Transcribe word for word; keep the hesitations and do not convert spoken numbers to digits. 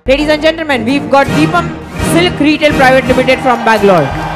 Ladies and gentlemen, we've got Deepam Silk Retail Private Limited from Bangalore.